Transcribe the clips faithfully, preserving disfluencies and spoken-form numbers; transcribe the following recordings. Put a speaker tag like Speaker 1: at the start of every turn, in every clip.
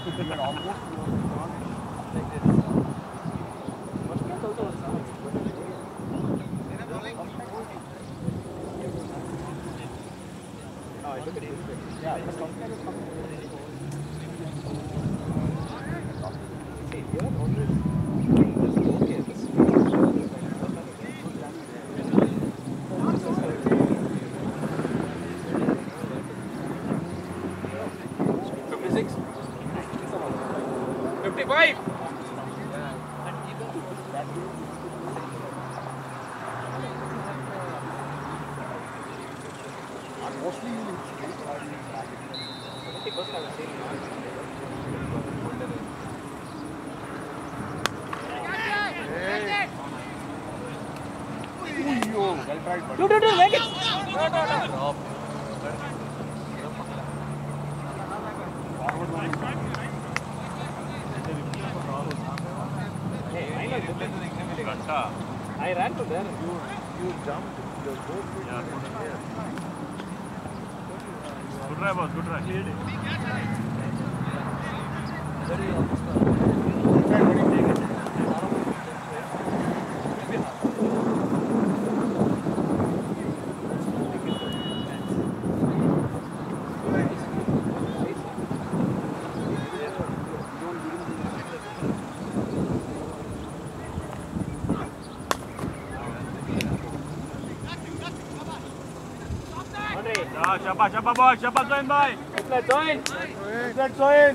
Speaker 1: fifty-five.
Speaker 2: Do, do, do, make it.
Speaker 1: No, no, no.
Speaker 2: I ran to there. You, you jumped. The boat.
Speaker 3: Yeah. Good try, boss. Good try.
Speaker 2: Very almost.
Speaker 3: Siapa, siapa boy, siapa join boy?
Speaker 2: Let's join. Let's join.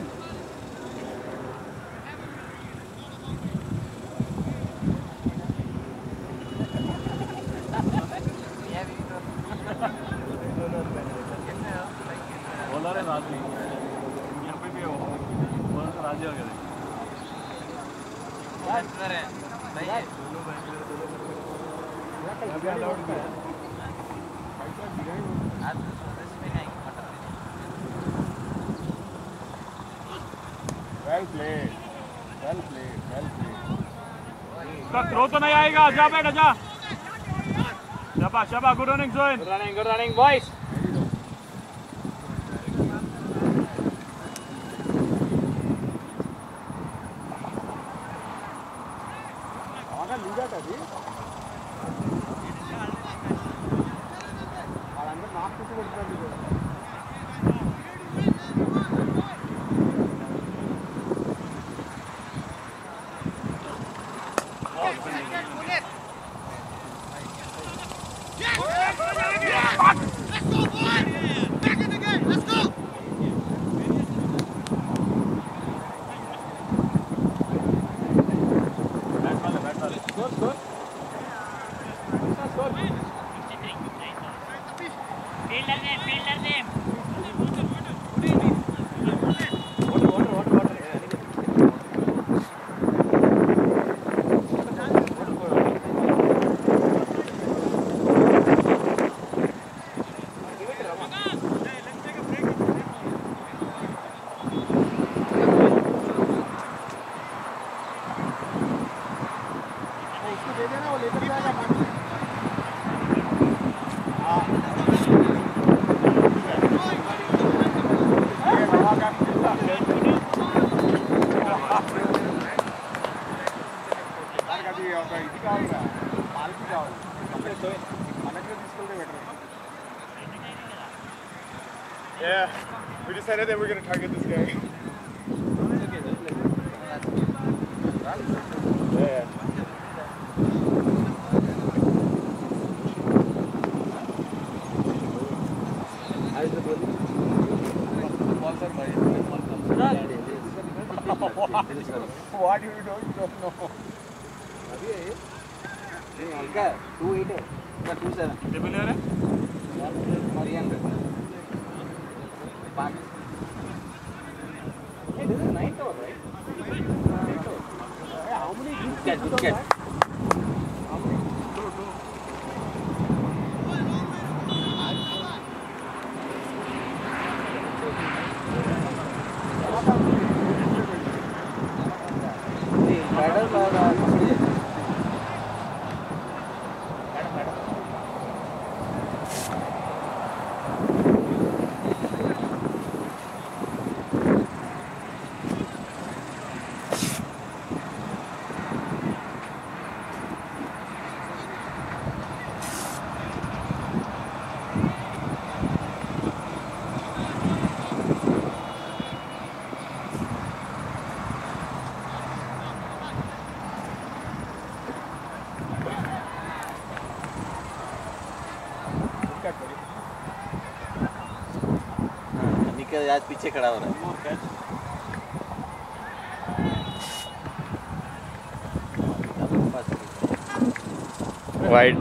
Speaker 3: बोला रे राजी, यहाँ पे भी हो, बोला तो राजी हो गया।
Speaker 1: अंदर है, नहीं है।
Speaker 2: अभी अलाउड है। Well played. Well played. Well played.
Speaker 3: उसका थ्रो तो नहीं आएगा, जा बैठ जा। शाबाश, शाबाश, good running Zoin.
Speaker 2: Good running, good running, boys. आगे लीडर था जी। और अंदर नाक तो कुछ बढ़ता नहीं है।
Speaker 4: Yeah, we decided that we're going to target this guy. Yeah. What do you know? You don't know.
Speaker 2: two eight है two seven
Speaker 3: कितने प्लेयर है?
Speaker 2: Hey, this is ninth over, right? Ninth over. Hey, how many wickets did you get? How many? Two, two. The batters are uh, के आज पीछे खड़ा हो रहा है।
Speaker 4: Wide.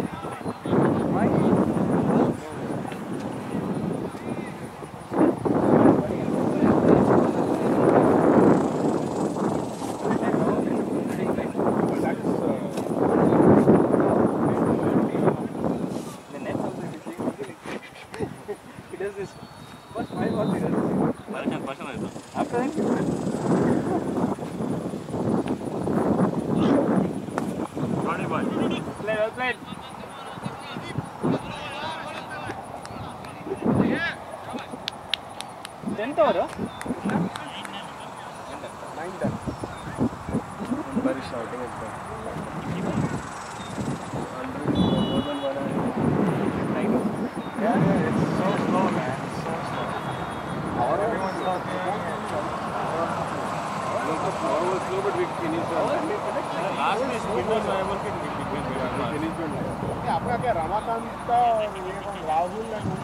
Speaker 4: आपका क्या रमाकांत राहुल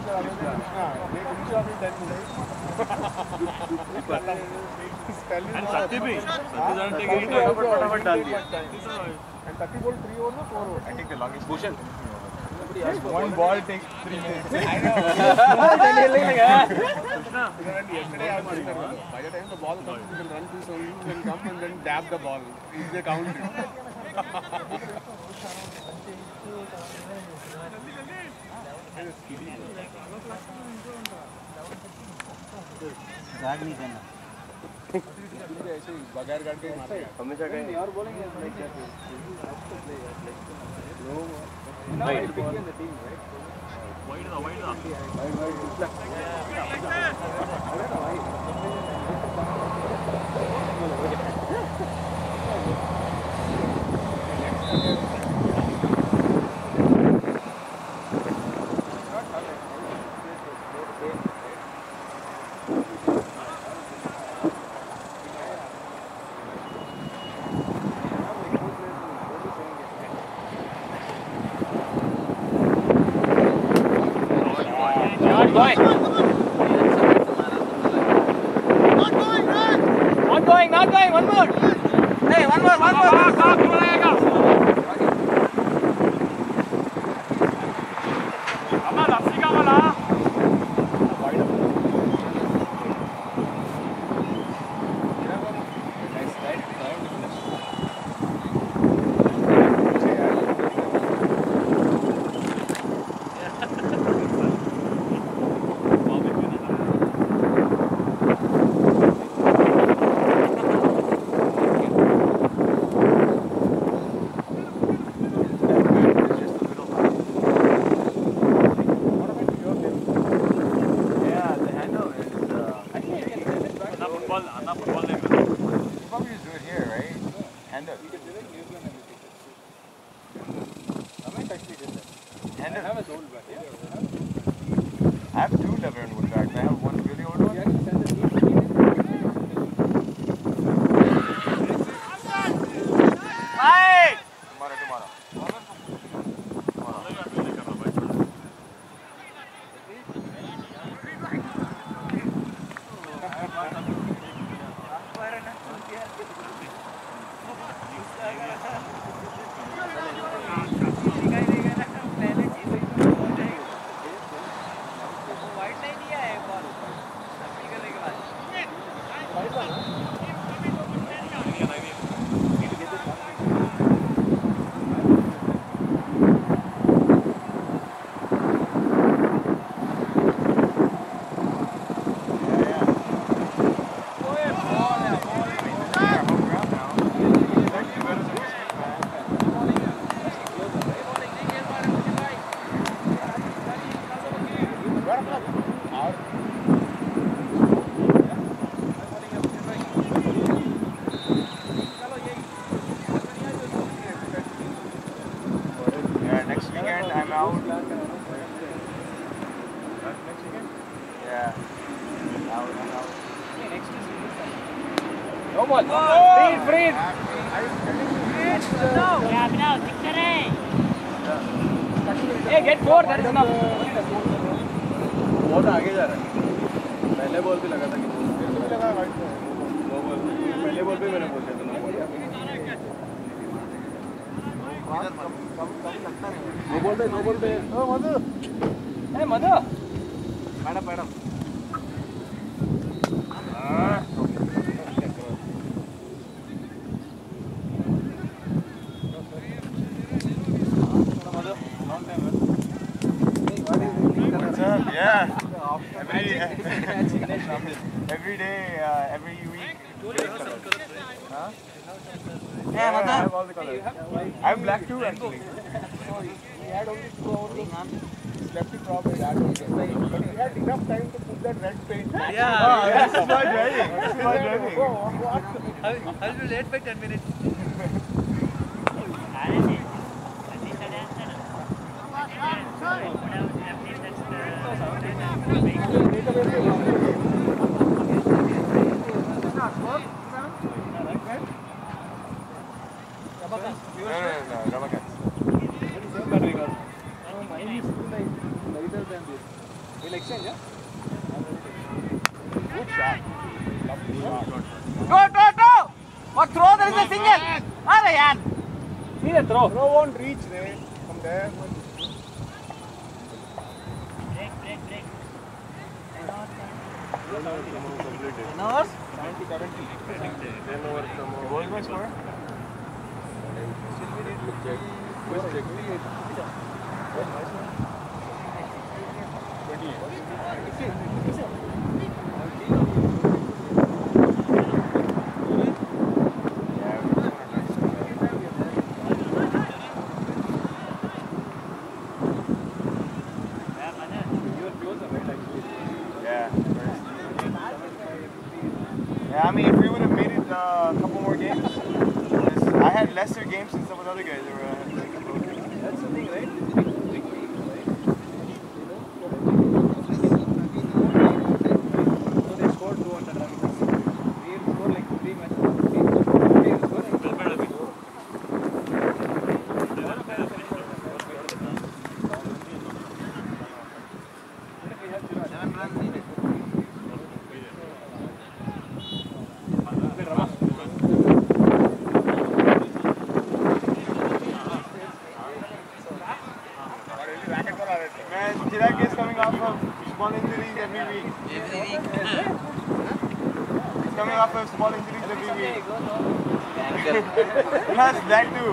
Speaker 3: सत्ती भी फटाफट डाल दिया
Speaker 4: thirty ball three over or four over?
Speaker 3: I think the longest Bhushan.
Speaker 4: One ball takes three minutes.
Speaker 2: I know.
Speaker 4: Yesterday I was doing that. By the time the ball comes, you can run to so you can come and then dab the ball. Is the count?
Speaker 2: भाग नहीं करना।
Speaker 4: ऐसे बगैर गाड़ के मारते हैं हमेशा कहीं
Speaker 2: और बोलेंगे like that no
Speaker 3: Wide.
Speaker 2: big in the team right
Speaker 3: Wide da, wide da.
Speaker 2: wide wide
Speaker 4: I have two lever and wood bags. I have one really old one.
Speaker 3: Right.
Speaker 4: Tomorrow, tomorrow.
Speaker 2: Hey, get four. That is enough.
Speaker 4: बहुत आगे जा रहा है पहले ball पे लगा था कि नहीं लगा वाइट पे नो बॉल पहले बॉल पे मैंने बोल दिया था नो बॉल नो बॉल पे नो बॉल पे ओ मधु ए Madhu madam madam
Speaker 5: Yeah. Every every day, uh, every week. Huh? Yeah, I have all the colors. I have black too, actually.
Speaker 4: He had only two hours. Left it wrong. He had only, but he had enough time to put that red paint.
Speaker 5: Yeah. Oh, this is not driving. This is not driving.
Speaker 4: What?
Speaker 1: I'll, I'll be late by ten minutes.
Speaker 5: Go, go, go! What throw? There is a single. Are yaar.
Speaker 3: Need a throw.
Speaker 4: Throw won't reach there. From there.
Speaker 5: Numbers?
Speaker 4: seventy, seventy. ten over some more.
Speaker 5: Goal was score?
Speaker 4: Check. Quick check.
Speaker 5: Yeah. Yeah, I mean, if we would have made it uh, a couple more games, I had lesser games than some of the other guys that were. Uh,
Speaker 4: That's the thing, right? So they scored two hundred runs. We scored like three matches. We scored like
Speaker 5: Man, Chirag is coming off of small injuries every week.
Speaker 1: Every week.
Speaker 5: He's coming off of small injuries every week. Plus that too.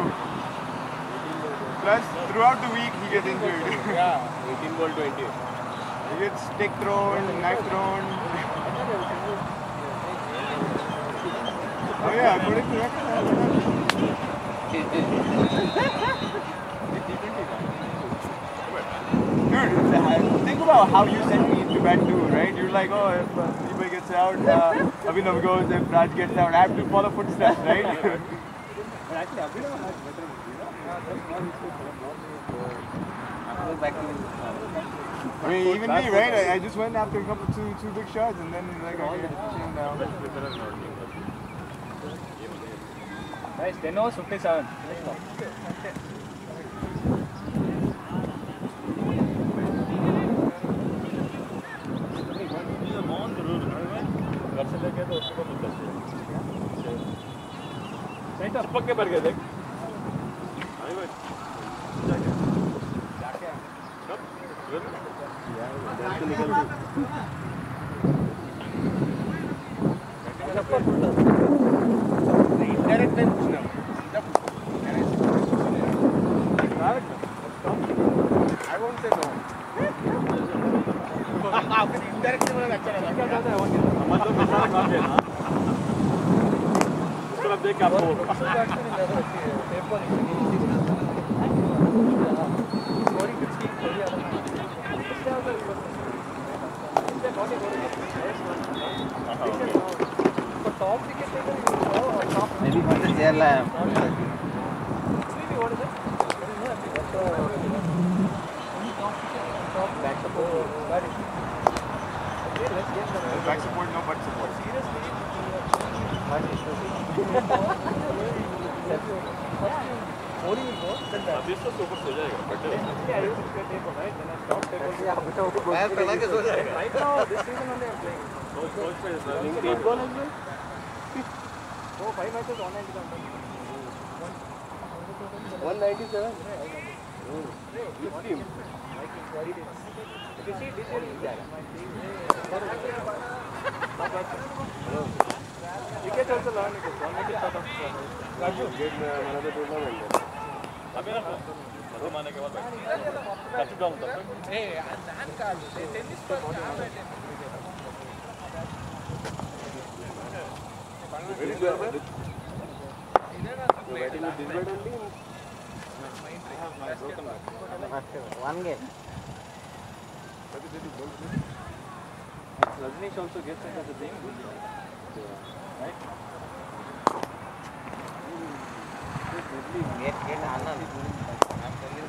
Speaker 5: Plus throughout the week he gets injured.
Speaker 4: yeah, eighteen ball twenty.
Speaker 5: He gets stick thrown, knife thrown. Oh yeah, according to record. Dude, think about how you sent me into bat too, right? You're like, oh, if uh, Deepak gets out, uh, Abhinav goes, if Raj gets out, I have to follow footsteps, right?
Speaker 4: But actually, Abhinav has better moves, you know? That's not his go back to
Speaker 5: I mean, even me, right? I, I just went after a couple two two big shots, and then like, okay, shame down.
Speaker 3: Guys, ten overs, fifty-seven. पक्के पर गए देख
Speaker 4: Indirect में पूछना I won't say no. Indirect से मुझे अच्छा लगा
Speaker 3: मतलब मिसाल ना देना उसको अब देख आपको
Speaker 5: Maybe for the jail.
Speaker 4: Back support.
Speaker 5: Back support, no butt support.
Speaker 4: Seriously?
Speaker 3: अभी तो ऊपर सो जाएगा बट
Speaker 1: पैर फैला के सो जाएगा
Speaker 4: one ninety-seven.
Speaker 5: Cricket also learn it. Don't make it part of
Speaker 4: Raju, get another tournament.
Speaker 3: अभी ना तो माने के बाद टच डाउन तक
Speaker 1: ए ध्यान काट ले टेनिस पर ध्यान बैठे
Speaker 4: Very good. Batting with this bat only.
Speaker 2: One game.
Speaker 5: Rajnish also gets into the thing. Right?
Speaker 2: Get get Anand. I'm telling you.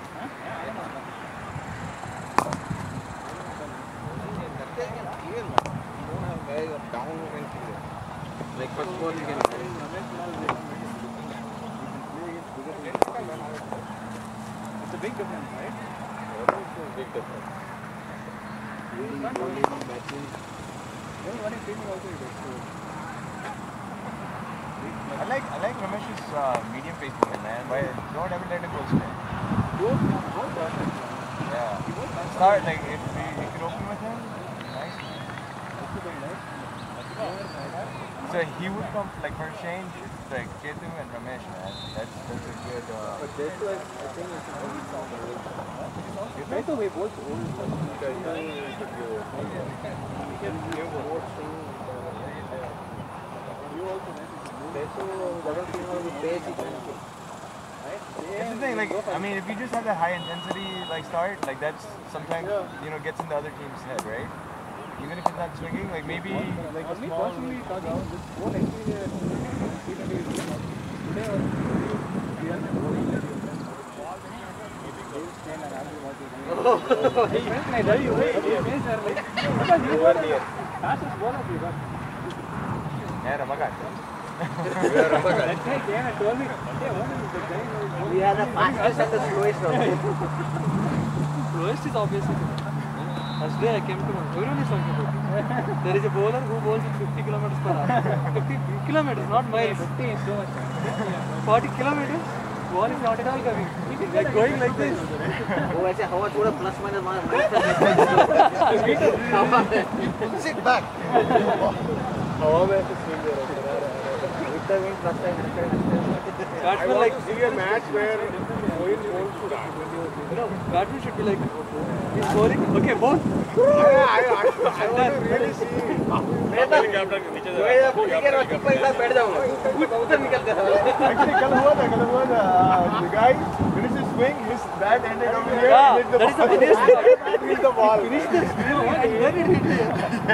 Speaker 2: Down and clear. Like first ball you can play.
Speaker 5: It's a big difference, right?
Speaker 3: big difference
Speaker 5: Only batting. Only one is fielding also he does.
Speaker 6: I like I like Ramesh's uh, medium pace bowling, man. Why don't ever let him go straight?
Speaker 5: Both, both batting.
Speaker 6: Yeah. Start like if we, we could open with him, nice.
Speaker 5: Also very nice.
Speaker 6: So he would come like for a change. It's like Ketu and Ramesh, man. That's that's a good. Uh,
Speaker 5: But that's why I think it's a very strong bowling. Right away, both old. He can give more swing. You also nice.
Speaker 2: That's
Speaker 6: It's the thing, like, I mean, if you just have that high intensity, like, start, like, that's sometimes, you know, gets in the other team's head, right? Even if it's not swinging, like, maybe,
Speaker 5: Like a small, personally talking, this whole experience, T twenty is today or we are bowling like you. He'll stand and ask you what you're doing. He went like that, you wait, he went there like, because you were the fastest bowler you got.
Speaker 6: yeah, Ramakat.
Speaker 5: That guy came and told me, hey, what is the guy?
Speaker 2: We are the fastest and the slowest also.
Speaker 5: Slowest is obviously. First day I came to one. Everyone is talking about it. There is a bowler who bowls at fifty kilometers per hour. fifty kilometers, not miles. fifty is too much. forty kilometers? Ball is not at all coming. They are going like this.
Speaker 2: Oh, ऐसे हवा थोड़ा plus minus minus.
Speaker 1: Sit back.
Speaker 4: हवा में ऐसे swing दे रहा है.
Speaker 2: With the wind plus minus.
Speaker 4: I want like to see a match where Mohit bowls to that.
Speaker 5: No, batsman should be like, he's bowling. Okay, bowl.
Speaker 4: I, I, I, I want to really see.
Speaker 2: मैं तो जो ये cricket और टिप्पणी साथ बैठ जाऊंगा उधर निकल गया
Speaker 6: Actually, कल हुआ था, कल हुआ था. Uh, the guy finished his swing, his bat ended over here.
Speaker 5: Yeah,
Speaker 6: hit the
Speaker 5: that is the
Speaker 6: ball.
Speaker 5: funniest part.
Speaker 6: Hit the ball.
Speaker 5: Finish this. And then it hit there.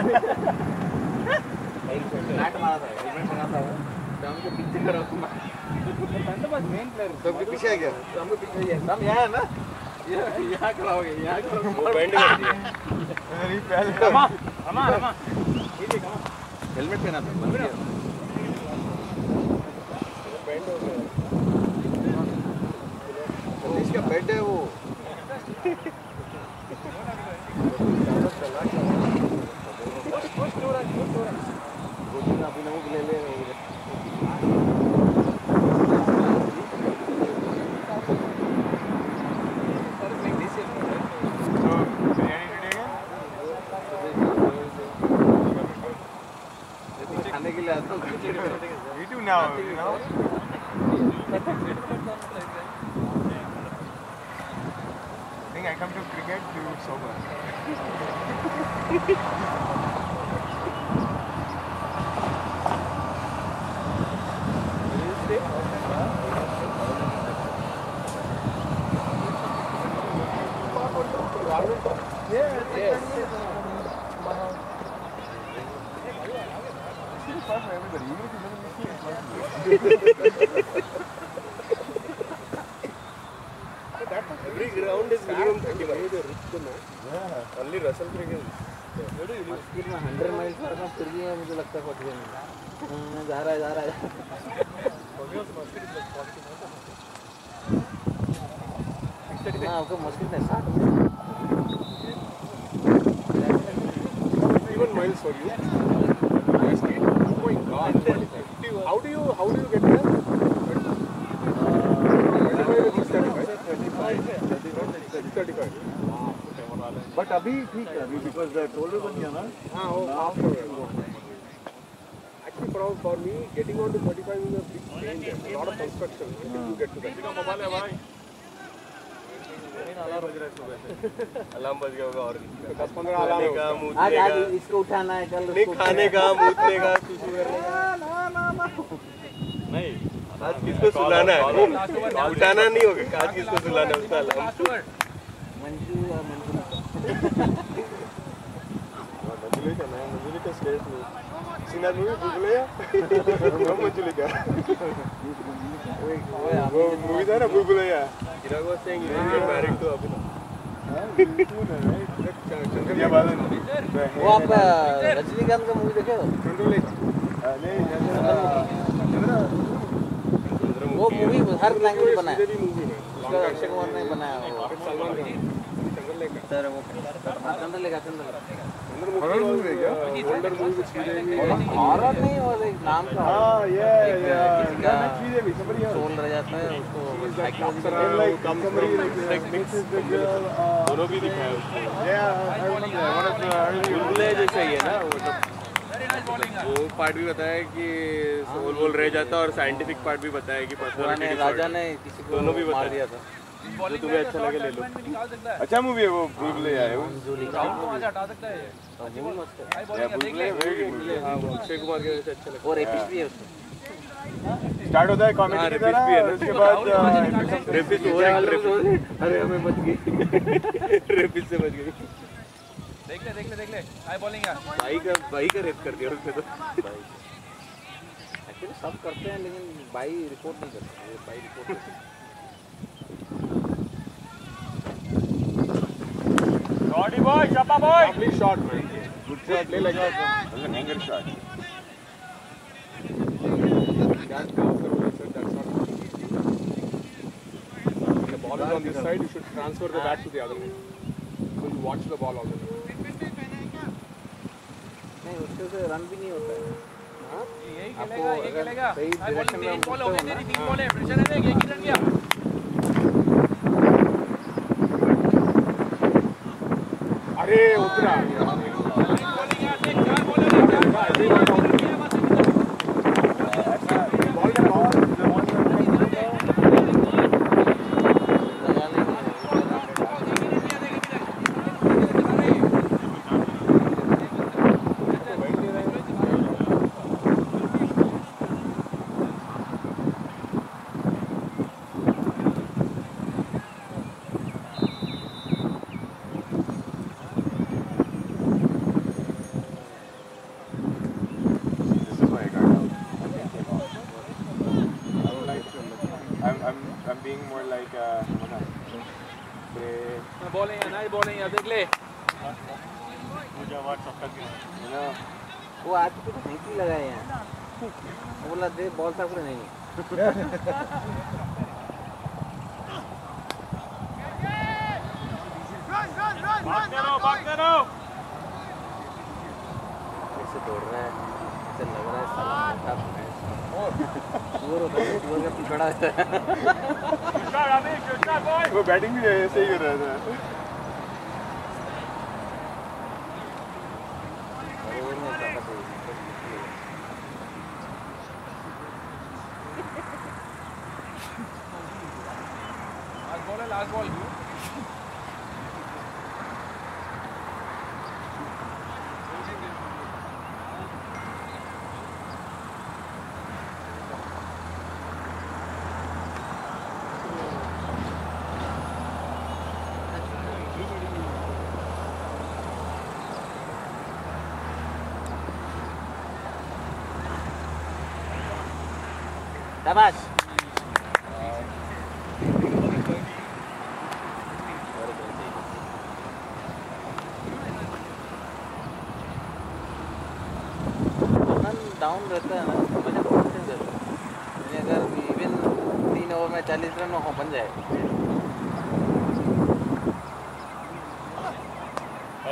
Speaker 2: Bat मारा था helmet लगा था वो हम के पीछे करो
Speaker 5: Panda was main player.
Speaker 4: तो आपके पीछे आ गया.
Speaker 2: हम के पीछे ये हम यहाँ है ना ये यहाँ कराओगे यहाँ कराओगे
Speaker 4: बैंड कर दिया.
Speaker 6: And then he fell.
Speaker 5: Rama, Rama, Rama.
Speaker 2: Helmet पहना था
Speaker 4: बैंड हो गया. इसका बेड है वो.
Speaker 2: अभी नमक ले ले
Speaker 6: So, biryani today again?
Speaker 2: खाने के लिए आता हूँ
Speaker 6: We do now, you know? I think I come to cricket to sober. It's fun for everybody, even if you live in the city, it's fun for you.
Speaker 4: Every ground is minimum thirty-five.
Speaker 6: Yeah.
Speaker 4: Only Russell cricket.
Speaker 2: मस्किल में hundred miles पर मैं फिर भी मुझे लगता है forty में जा रहा है जा रहा है
Speaker 1: ना आपको मुश्किल है साठ
Speaker 4: Even miles for you. Yes, oh my God. How do you how do you get there? thirty-five.
Speaker 5: But अभी ठीक है अभी बिकॉज टोल भी बन गया ना
Speaker 4: हाँ वो after. Actually, for for me, getting on to thirty-five is a big pain there. A lot of construction until you get to that.
Speaker 2: Mobile है भाई अलार्म बज गया होगा और
Speaker 4: दस पंद्रह अलार्म
Speaker 2: का
Speaker 1: आज
Speaker 2: मूतने
Speaker 1: आज
Speaker 2: का
Speaker 1: इसको उठाना है कल
Speaker 2: नहीं खाने का मूतने का सुसु करने का नहीं आज किसको सुलाना है उठाना नहीं होगा आज किसको सुलाना है उसका अलार्म
Speaker 1: मंजू और मंजू
Speaker 4: मंजुली का नाम मंजुली का स्टेट में सिंगर मूवी भूले या मंजुली का वो मूवी था ना भूले या
Speaker 2: चिराग was saying you will get married to Abhinav
Speaker 1: वो आप रजनीकांत का मूवी देखे हो वो मूवी हर लैंग्वेज बना है उसका अक्षय कुमार ने बनाया वो
Speaker 4: सलमान खान चंद्रलेखा
Speaker 1: सर वो चंद्रलेखा चंद्रलेखा
Speaker 4: हॉरर मूवी है क्या वंडर मूवी कुछ
Speaker 1: हॉरर नहीं वो एक नाम का
Speaker 5: हाँ ये
Speaker 1: सोल रह जाता है उसको
Speaker 2: दोनों भी दिखाया उसको
Speaker 5: बुलबुले
Speaker 2: जैसा ही है ना वो तो वो पार्ट भी बताया कि सोल वोल रह जाता और साइंटिफिक पार्ट भी बताया कि
Speaker 1: पुराने राजा ने किसी को
Speaker 2: दोनों भी
Speaker 1: मार
Speaker 2: बता
Speaker 1: दिया था
Speaker 2: जो तुम्हें अच्छा लगे ले लो
Speaker 5: अच्छा मूवी है वो बुलबुले है वो
Speaker 1: मूवी मस्त है
Speaker 2: हाँ वो अक्षय कुमार के वजह से अच्छा लगता
Speaker 1: और एपिस भी है उसमें
Speaker 5: स्टार्ट होता है कॉमेडी की तरह उसके बाद
Speaker 2: रेपिस हो अरे हमें बच गई रेपिस से बच गई
Speaker 3: देख ले देख ले देख ले हाई बॉलिंग है
Speaker 2: भाई का भाई का रेप कर दिया उसने तो
Speaker 1: एक्चुअली सब करते हैं लेकिन भाई रिपोर्ट नहीं करते भाई report
Speaker 3: Shorty boy, Chappa boy.
Speaker 4: lovely shot man good shot play like that
Speaker 5: was an anger shot
Speaker 4: that counter was said that's not when the ball is on this side you should transfer the bat to the other way so you watch the ball also
Speaker 1: नहीं उसके से run भी नहीं होता है
Speaker 3: यही
Speaker 1: आपको
Speaker 3: खेलेगा ये
Speaker 1: अगर
Speaker 3: खेलेगा
Speaker 1: सही डायरेक्शन में
Speaker 3: तीन बॉल हो
Speaker 1: घुसते
Speaker 3: गए
Speaker 1: हो ना
Speaker 3: तेरी तीन बॉल है प्रेशर है देख एक ही रन गया
Speaker 4: अरे उतरा
Speaker 3: बॉलिंग है देख चार बॉल है चार बॉल
Speaker 4: ball का ball
Speaker 3: बॉलिंग है नाइस बॉलिंग है देख ले
Speaker 1: वो आज तो फैंसी लगाए हैं वो बोला दे बॉल साफ नहीं
Speaker 3: भागते रहो भागते रहो
Speaker 1: ऐसे दौड़ रहा है ऐसे लग रहा है साला मोटा सुअर होता है सुअर का पिछड़ा है
Speaker 3: शॉट अभी शॉट बॉय
Speaker 5: वो बैटिंग भी ऐसे ही कर रहा था
Speaker 1: अरे वो नहीं चाहता कोई
Speaker 3: लास्ट बॉल है लास्ट बॉल
Speaker 1: शाबाश डाउन रहता है ना मजा कॉन्फिडेंस रहता है अगर इवन तीन ओवर में चालीस रन हो बन जाए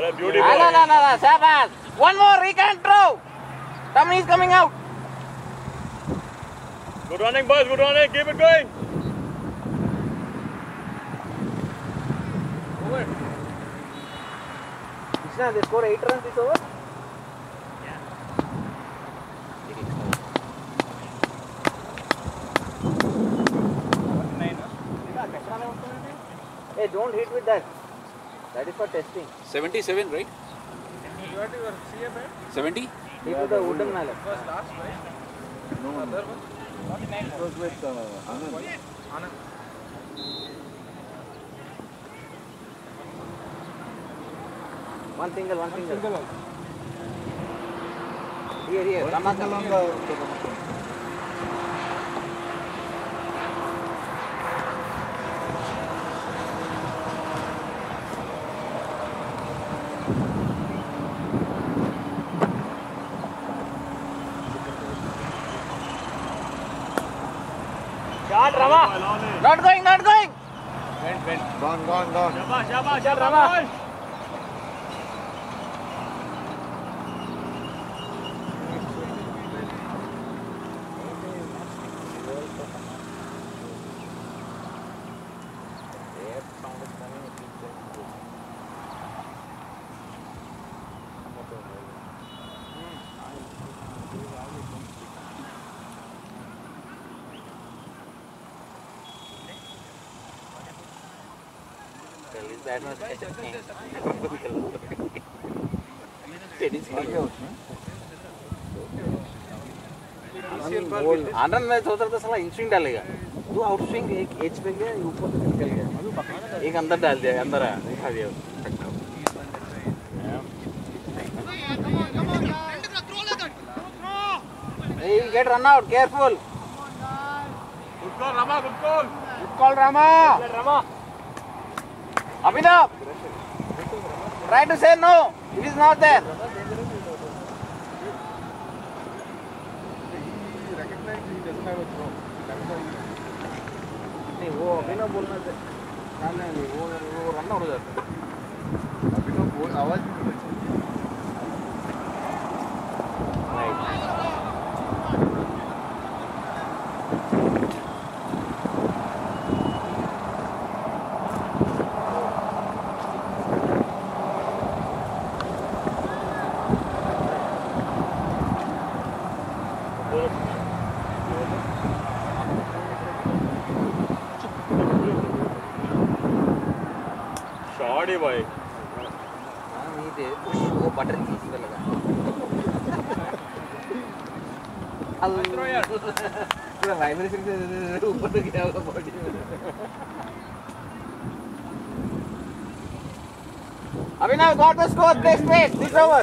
Speaker 3: Beauty
Speaker 2: No, no, no, no, no, Sabas. One more, he can't throw. Tommy is coming out.
Speaker 3: Good running, boys. Good running. Keep it going.
Speaker 2: Krishna, they score eight runs this over. Hey, don't hit with that. That is for testing.
Speaker 1: seventy-seven, right?
Speaker 5: You have your C F, right?
Speaker 1: seventy?
Speaker 2: Hit with the wooden mallet.
Speaker 5: First last, right? No, other one? forty-nine.
Speaker 6: It was with uh, Anand.
Speaker 5: Anand.
Speaker 2: One single, one single.
Speaker 6: Single.
Speaker 2: Here, here.
Speaker 6: One
Speaker 2: Rama,
Speaker 6: single on
Speaker 2: come
Speaker 6: the
Speaker 2: here.
Speaker 6: promotion.
Speaker 3: Shot, Rama.
Speaker 2: Not going, not going.
Speaker 6: Went, went. Gone, gone, gone.
Speaker 3: Shabash, shabash, shabash,
Speaker 2: Rama.
Speaker 3: boys.
Speaker 2: This batsman is steady speed. आनंद में सोच रहा था साला in swing डालेगा दो out swing एक as पे गया ऊपर से निकल गया एक अंदर डाल दिया अंदर आया दिखा दिया He will get run out, careful.
Speaker 3: Good call, Rama. Good call.
Speaker 2: Good call, Rama.
Speaker 3: Good, Rama.
Speaker 2: Abhinav, try to say no. It is not there.
Speaker 5: He recognized he doesn't have a throw. That's why he...
Speaker 2: नहीं वो अभिनव बोलना से नहीं नहीं वो वो run out हो जाता है
Speaker 5: अभी तो वो आवाज भी नहीं
Speaker 3: Shot, boy.
Speaker 2: हाँ नहीं थे वो बटर चीज पे लगा पूरा वाइब्रेशन से ऊपर तो गया होगा बॉडी में Abhinav got the score, play straight, this over.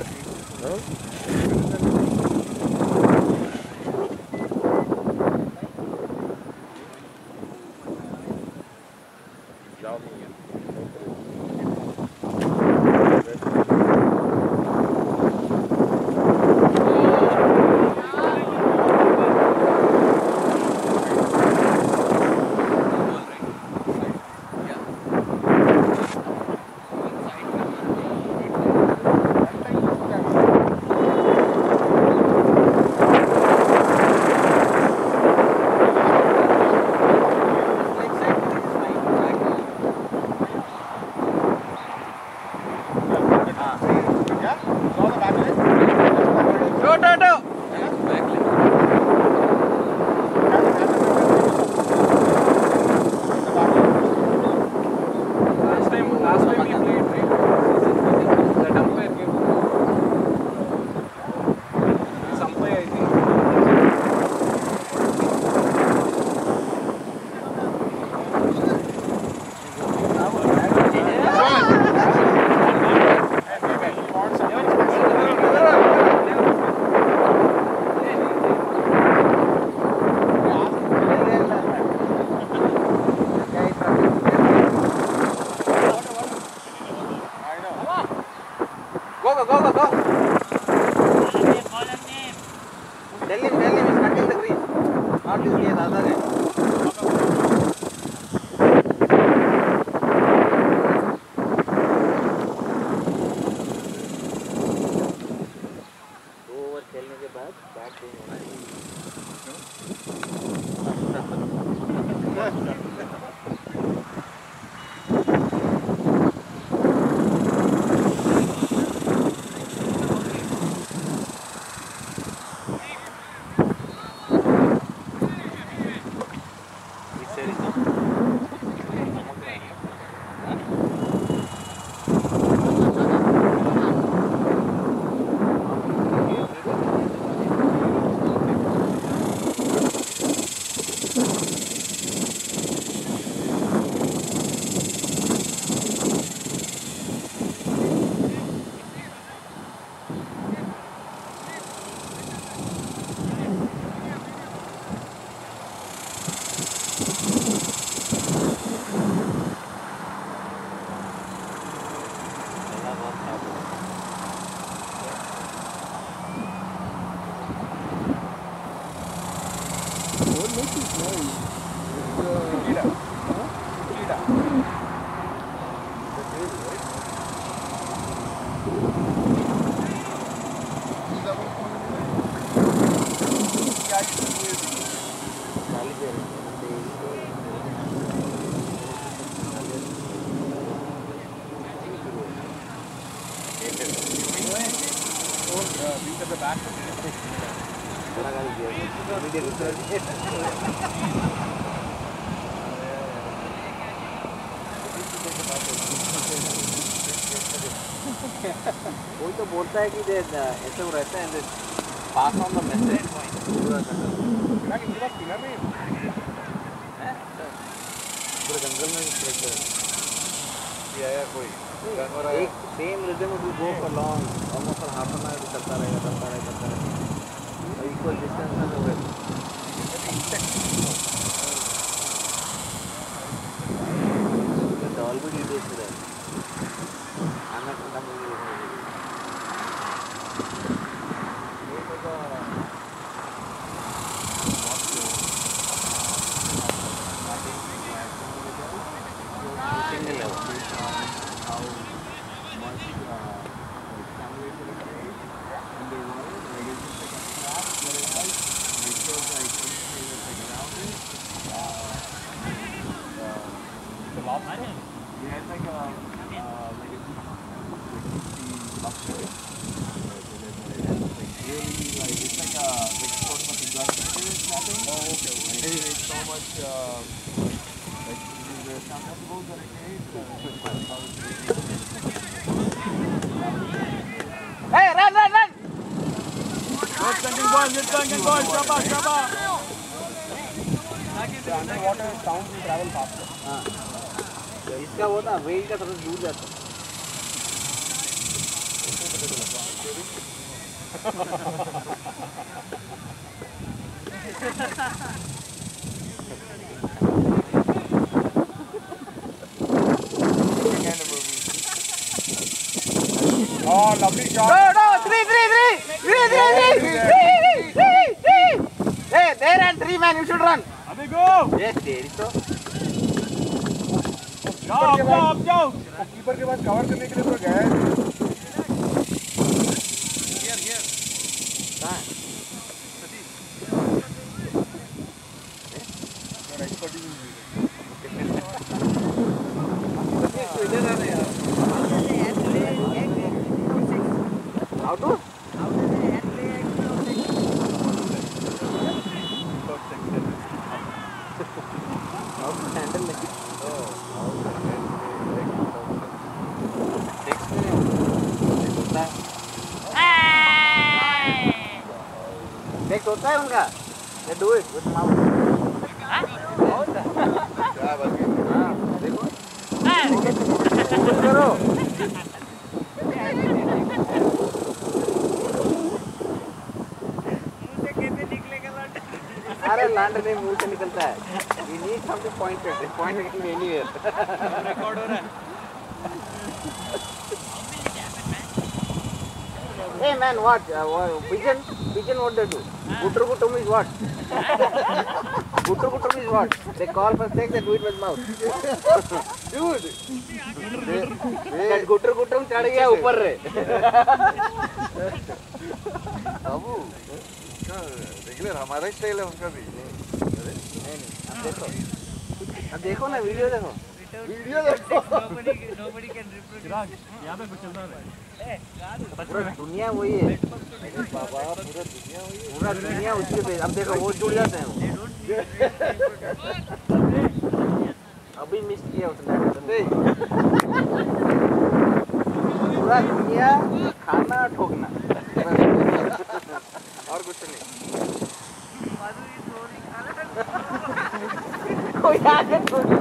Speaker 4: reach at the back.
Speaker 2: कोई तो बोलता है कि दे ऐसे वो रहता है पास ऑन द मैसेज पूरा जंगल
Speaker 4: ना कि पूरा किलर में
Speaker 2: है पूरे जंगल में
Speaker 6: या या कोई
Speaker 2: एक सेम रिदम में go for long almost for half an hour चलता रहेगा चलता रहेगा चलता रहेगा इक्वल डिस्टेंस में होगा डॉल भी डिटेल्स है आना ठंडा movie single level how much
Speaker 3: Hey, run, run, run! Good sending ball, good sending ball, Shaba, Shaba!
Speaker 4: the underwater sound will travel faster.
Speaker 2: हाँ इसका वो ना वेल का थोड़ा दूर जाता
Speaker 4: Oh, lovely shot.
Speaker 3: No, no, three, three, three! Three, three, three! Three, three, three! Hey, there and three, man, you should run!
Speaker 2: अबे go ये तेरी तो
Speaker 3: जाओ, up, जाओ, up, जाओ!
Speaker 4: वो कीपर के पास कवर करने के लिए तो गया है.
Speaker 2: कहाँ
Speaker 4: Your expertise is
Speaker 2: इधर आना यार How to? How to handle it? Oh, how to handle it? Next में होता है. Next होता है उनका. They do it with mouth. होता है. क्या बात है? हाँ, देखो. करो. अरे लैंड नहीं मुंह से निकलता है we need something pointed pointed anywhere
Speaker 3: Record हो रहा है.
Speaker 2: hey man what uh, what pigeon pigeon what they do gutter gutter is what gutter gutter is what they call for sex they do it with mouth dude that gutter gutter चढ़ गया ऊपर रे
Speaker 6: बाबू regular हमारा style है उनका भी.
Speaker 2: नहीं नहीं अब देखो अब देखो ना वीडियो देखो वीडियो देखो
Speaker 3: चिराग, यहाँ पे कुछ चल रहा है.
Speaker 2: पूरा दुनिया वही है बाबा पूरा दुनिया वही है पूरा दुनिया उसके पे अब देखो वो जुड़ जाते हैं वो अभी मिस किया उसने पूरा दुनिया खाना ठोकना और कुछ नहीं कोई आगे ठोकना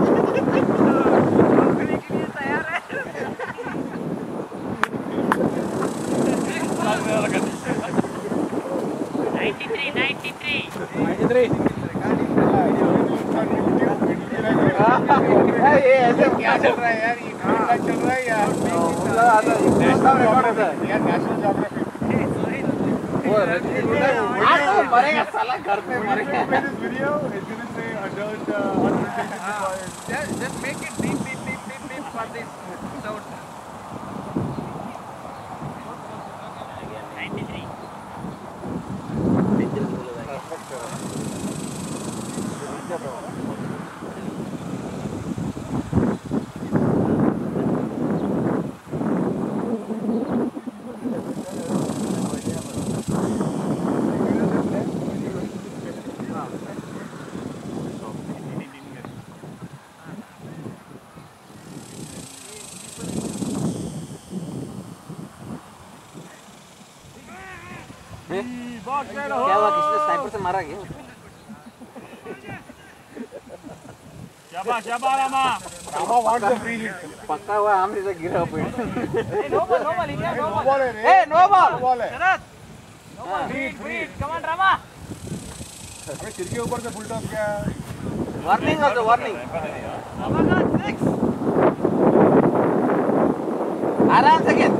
Speaker 3: ninety-three, ninety-three.
Speaker 2: ninety-three ये ऐसे
Speaker 4: क्या चल रहा है यार? ये क्या चल रहा है यार?
Speaker 2: सब रिकॉर्ड होता है
Speaker 4: यार नेशनल ज्योग्राफी.
Speaker 2: वो आज तो मरेगा साला घर पे मरेगा
Speaker 4: This video is gonna say adult uh, authorization required.
Speaker 5: Just, just make it deep, deep, deep, deep, deep for this sound.
Speaker 3: ninety-three.
Speaker 2: क्या हुआ, किसने स्नाइपर से मारा क्या?
Speaker 5: शाबाश शाबाश Rama
Speaker 4: Rama wants the free hit.
Speaker 2: पक्का हुआ हमने से गिरा पड़ा.
Speaker 3: No ball no ball India no
Speaker 4: No
Speaker 3: ball.
Speaker 4: ball है रे.
Speaker 3: ए नो बॉल.
Speaker 4: ball है.
Speaker 3: Sharad. No ball freed freed come on Rama.
Speaker 4: अबे सिर के ऊपर से फुल टॉस क्या?
Speaker 2: Warning also warning.
Speaker 3: रामा का सिक्स.
Speaker 2: आराम से खेल.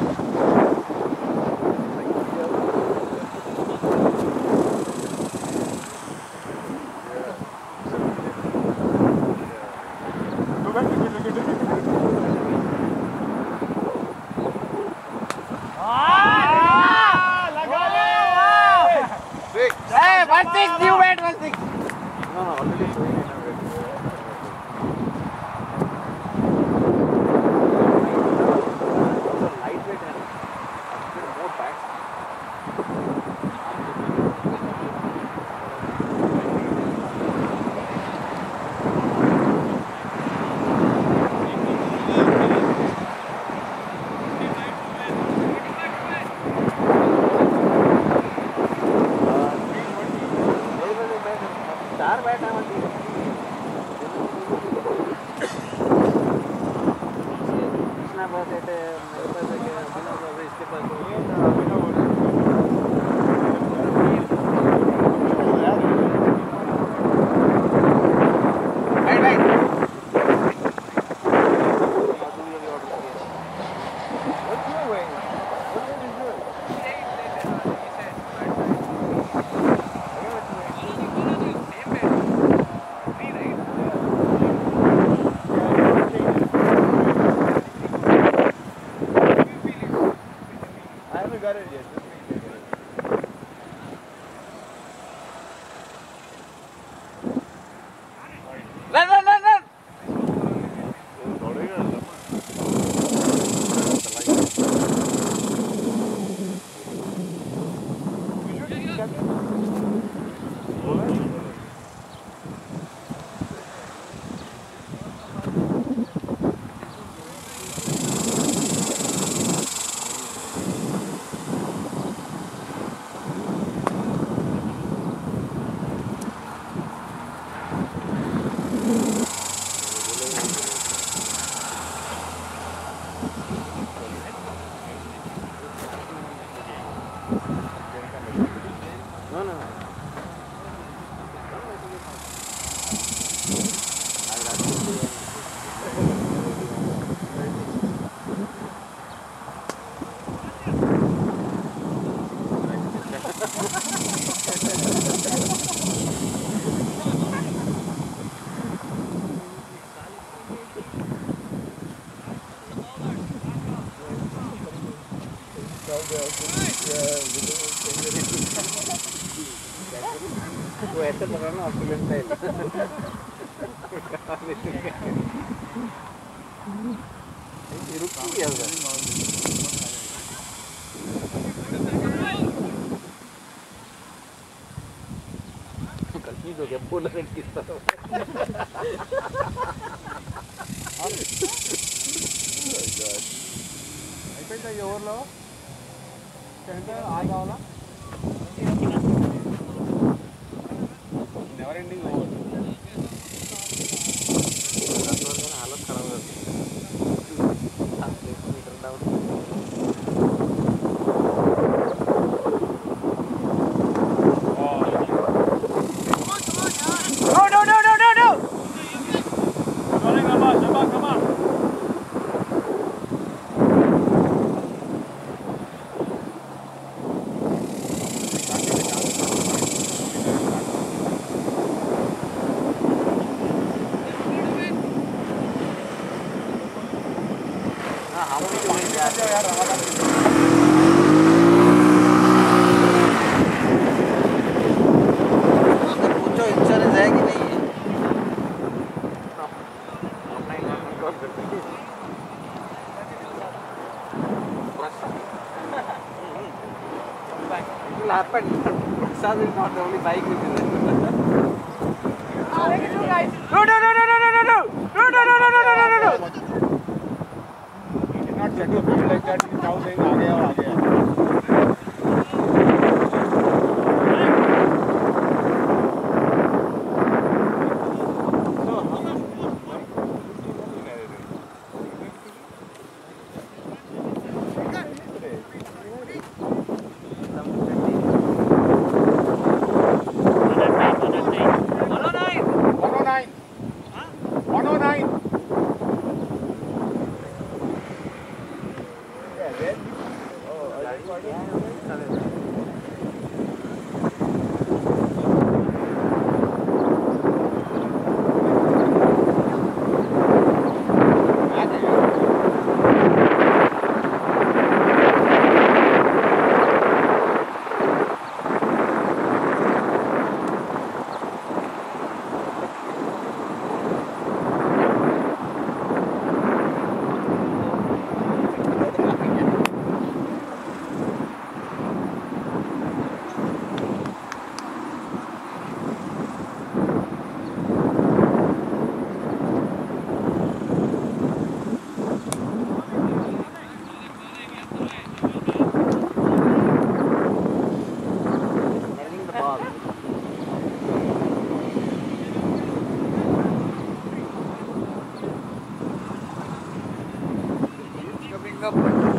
Speaker 4: Go back to the wicket.
Speaker 3: लगा ले.
Speaker 2: Six.
Speaker 3: ए one six new bat one six.
Speaker 2: No no already showing it already. Light weight है. More bats. चार बैट है मतलब. कृष्णा पास है, मेरे पास है, अभिनव पास है, इसके पास है. बैठ बैठ.
Speaker 6: What's your way? What is he doing? I haven't got it yet.
Speaker 3: Run run run run.
Speaker 2: No, no. वो ऐसे पकड़ा ना ऑस्ट्रेलियन स्टाइल. ये रुक क्यों गया उधर? कंफ्यूज हो गया, बोल रहे किस तरह.
Speaker 4: అయిపోయిందా ఈ ఓవర్లో? ఎంత ఆగా వాలా? Never ending over.
Speaker 2: हालत खराब हो गई. Meter down.
Speaker 3: No no no no no no.
Speaker 5: Rolling Rama शाबाश Rama
Speaker 2: हाँ हम भी तो वहीं जा रहे हैं.
Speaker 4: यार रवा का
Speaker 2: अगर पूछो इंश्योरेंस है कि नहीं है. It will happen. Prasad is not the only bike which is there.
Speaker 3: No no no no no no no no no no no no no no no.
Speaker 4: He did not set the field like that. He's now saying आ गया और आ गया.
Speaker 1: up.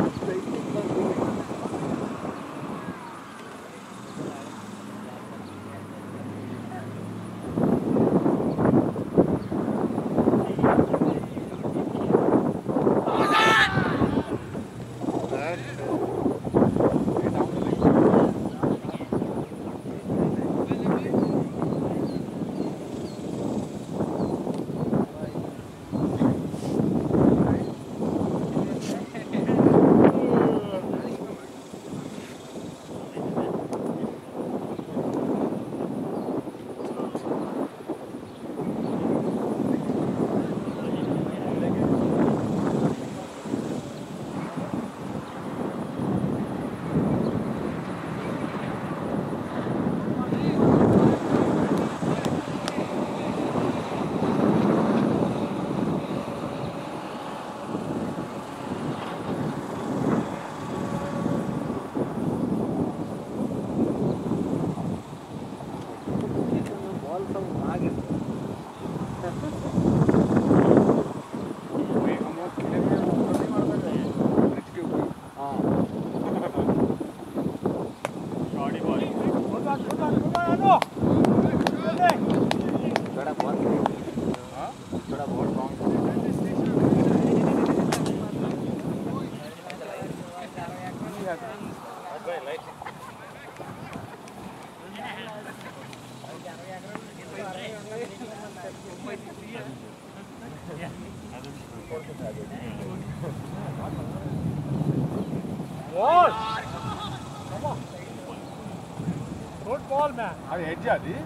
Speaker 5: Good ball, man.
Speaker 4: అది hedge అది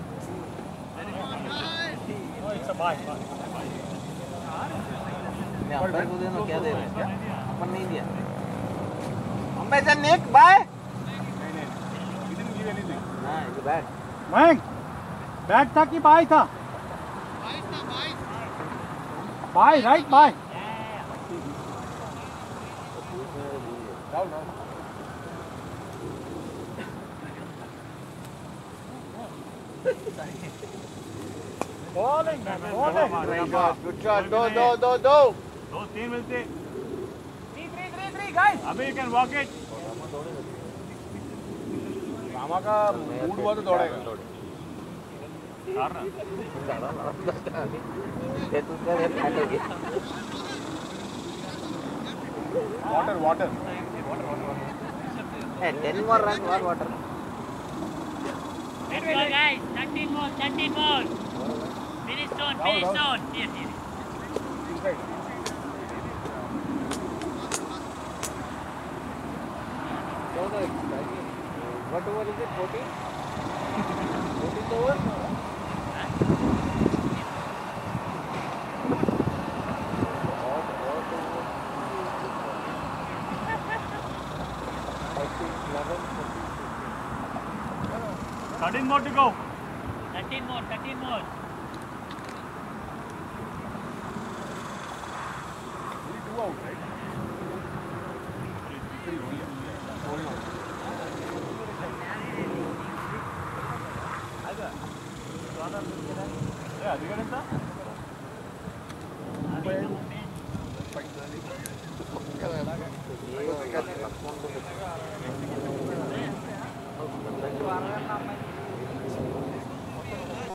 Speaker 5: Oh, it's a bye.
Speaker 2: मैं umpire को देना क्या दे रहे हैं? अपन नहीं दिया. अंपायर से निक बाय.
Speaker 4: नहीं नहीं he didn't give anything.
Speaker 2: हाँ it's bad.
Speaker 5: Mike, बैट था कि बाय था? Bye, right, bye.
Speaker 4: Down down.
Speaker 5: Bowling, man, bowling.
Speaker 2: Very good. Good shot. Do do do do.
Speaker 5: दो तीन मिलते. Three, three, three, three, guys. अभी you can walk it.
Speaker 4: Rama का mood हुआ तो दौड़ेगा.
Speaker 2: ये तो क्या है फैटेगी.
Speaker 4: Water water.
Speaker 2: Hey, ten more runs for water.
Speaker 7: Let's go, guys. thirteen more, thirteen more. Finish soon, finish soon. Here, here.
Speaker 4: Inside.
Speaker 2: What over is it? fourteen? fourteenth over?
Speaker 5: thirteen more to go.
Speaker 7: thirteen more, thirteen more.
Speaker 4: Only two out, right? Three only.
Speaker 5: Yeah, అది కూడా ఎంత?
Speaker 2: ये